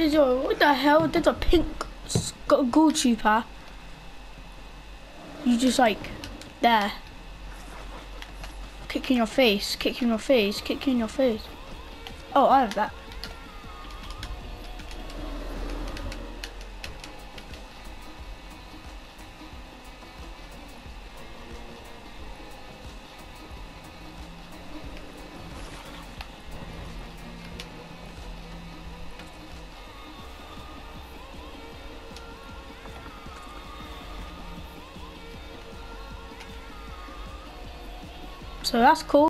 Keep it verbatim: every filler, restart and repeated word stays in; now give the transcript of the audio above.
is your, what the hell? There's a pink ghoul trooper. You just like, there. Kick in your face, kick in your face, kick in your face. Oh, I have that. So that's cool.